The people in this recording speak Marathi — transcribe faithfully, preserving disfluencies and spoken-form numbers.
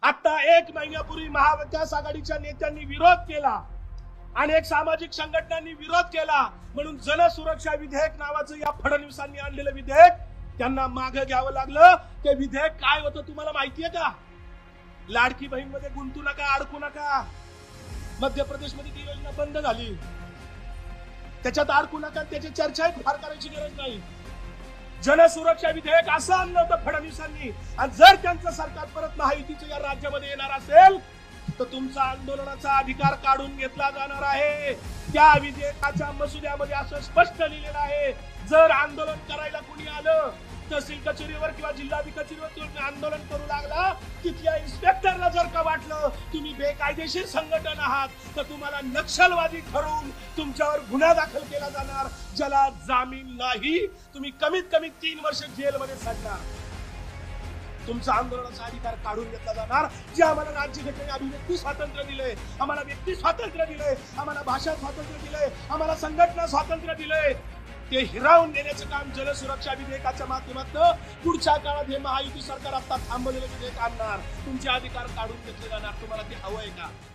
आता एक महिन्यापूर्वी महाविकास आघाडीच्या नेत्यांनी विरोध केला, अनेक सामाजिक संघटनांनी विरोध केला, म्हणून जनसुरक्षा विधेयक नावाचं या फडणवीसांनी आणलेलं विधेयक त्यांना मागे घ्यावं लागलं. ते विधेयक काय होतं तुम्हाला माहितीये का? लाडकी बहीण मध्ये गुंतू नका, अडकू नका. मध्य प्रदेश मध्ये ती योजना बंद झाली, त्याच्यात अडकू नका, त्याची चर्चा फार करायची गरज नाही. जनसुरक्षा विधेयक असं आणलं होतं फडणवीसांनी, आणि जर त्यांचं सरकार परत महायुतीचं या राज्यामध्ये येणार असेल तर तुमचा आंदोलनाचा अधिकार काढून घेतला जाणार आहे. त्या विधेयकाच्या मसुद्यामध्ये असं स्पष्ट लिहिलेलं आहे, जर आंदोलन करायला कुणी आलं, तहसील कचेरीवर किंवा जिल्हाधिकारी कचेरीवर तुम्ही आंदोलन करू लागला, तिथल्या इन्स्पेक्टरला जर का वाटलं तुम्ही बेकायदेशीर संघटन आहात तर तुम्हाला नक्षलवादी ठरवून तुमच्यावर गुन्हा दाखल केला जाणार, ज्याला जामीन नाही. तुम्ही कमीत कमी तीन वर्ष जेलमध्ये सडणार. तुमचा आंदोलनाचा अधिकार काढून घेतला जाणार. जे आम्हाला राज्यघटनेने अभिव्यक्ती स्वातंत्र्य दिले, आम्हाला व्यक्ती स्वातंत्र्य दिले, आम्हाला भाषा स्वातंत्र्य दिले, आम्हाला संघटना स्वातंत्र्य दिले, ते हिरावून देण्याचं काम जनसुरक्षा विधेयकाच्या माध्यमातून पुढच्या काळात हे महायुती सरकार आता थांबवलेलं विधेयक आणणार. तुमचे अधिकार काढून घेतले जाणार. तुम्हाला ते हवंय का?